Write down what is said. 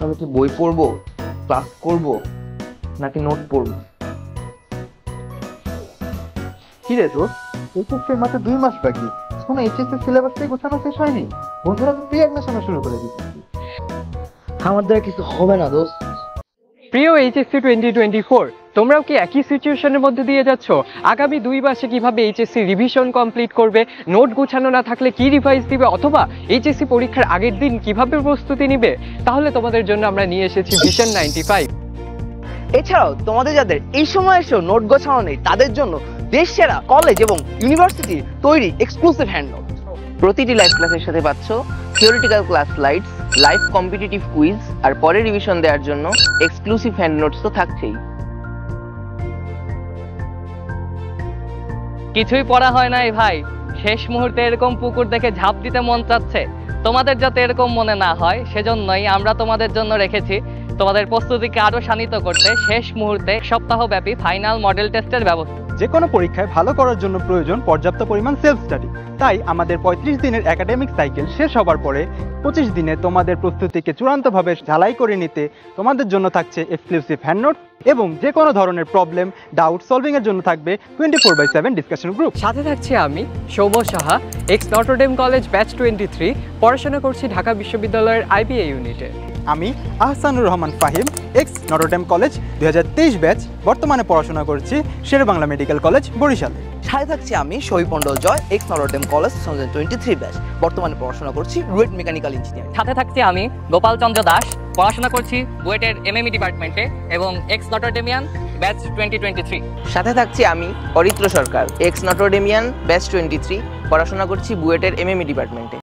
আমি কি বই পড়বো, ক্লাস করব, নাকি নোট পড়বো? কি রে তোর, এইচএসসি মাত্র 2 মাস বাকি, শোনো এইচএসসি সিলেবাসটাই গোছানো শেষ হয়নি। বন্ধুরা তো তুই অ্যাডমিশন শুরু করে দিচ্ছিস। আমার দ্বারা কিছু হবে না দোস্ত। প্রিয় এইচএসসি 2024, তোমরাও কি একই সিচুয়েশনের মধ্যে দিয়ে যাচ্ছ? আগামী 2 মাসে কিভাবে এইচএসসি রিভিশন কমপ্লিট করবে, নোট গুছানো না থাকলে কি রিভাইজ দিবে, অথবা এইচএসসি পরীক্ষার আগের দিন কিভাবে প্রস্তুতি নিবে? তাহলে তোমাদের জন্য আমরা নিয়ে এসেছি ভিশন 95। এছাড়াও তোমাদের যাদের এই সময় এসেও নোট গোছানো নেই, তাদের জন্য দেশ সেরা কলেজ এবং ইউনিভার্সিটির তৈরি এক্সক্লুসিভ হ্যান্ড নোট। প্রতিটি লাইভ ক্লাসের সাথে পাচ্ছ theoretical class slides, live competitive quiz, আর পরে রিভিশন দেওয়ার জন্য এক্সক্লুসিভ হ্যান্ড নোটস তো থাকছেই। কিছুই পড়া হয় নাই ভাই, শেষ মুহূর্তে এরকম পুকুর দেখে ঝাঁপ দিতে মন চাচ্ছে। তোমাদের যাতে এরকম মনে না হয় সেজন্যই আমরা তোমাদের জন্য রেখেছি তোমাদের প্রস্তুতিকে আরো শানিত করতে শেষ মুহূর্তে সপ্তাহব্যাপী ফাইনাল মডেল টেস্টের ব্যবস্থা। যে কোনো পরীক্ষায় ভালো করার জন্য প্রয়োজন পর্যাপ্ত পরিমাণ সেলফ স্টাডি। তাই আমাদের 35 দিনের একাডেমিক সাইকেল শেষ হবার পরে 25 দিনে তোমাদের প্রস্তুতিকে চূড়ান্তভাবে ঝালাই করে নিতে তোমাদের জন্য থাকছে এক্সক্লুসিভ হ্যান্ড নোট, এবং যে কোনো ধরনের প্রবলেম ডাউট সলভিং এর জন্য থাকবে 24/7 ডিসকাশন গ্রুপ। সাথে থাকছি আমি Soumya Saha, ex Notre Dame college batch 23, পড়াশোনা করছি ঢাকা বিশ্ববিদ্যালয়ের আইবিএ ইউনিটে। আমি Ahsanur Rahman Fahim, ex Notre Dame college 2023 batch, বর্তমানে পড়াশোনা করছি শেরেবাংলা মেডিকেল কলেজ বরিশালে। সাথে থাকছি আমি Shahid Mondal Joy, ex Notre Dame college 2023 batch, বর্তমানে পড়াশোনা করছি রুয়েট মেকানিক্যাল ইঞ্জিনিয়ারিং। সাথে থাকছি আমি গোপাল চন্দ্র দাস, পড়াশোনা করছি বুয়েটের এমএমই ডিপার্টমেন্টে এবং এক্স নটরডেমিয়ান ব্যাচ 2023। সাথে থাকছি আমি Aritra Sarkar, ex Notredamian batch 23, পড়াশোনা করছি বুয়েটের এমএমই ডিপার্টমেন্টে।